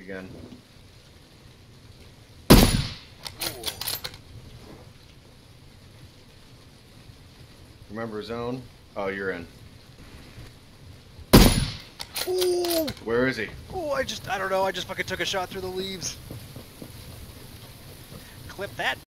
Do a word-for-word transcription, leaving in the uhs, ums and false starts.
again. Ooh. Remember zone? Oh, you're in. Ooh! Where is he? Oh, I just, I don't know, I just fucking took a shot through the leaves. Clip that.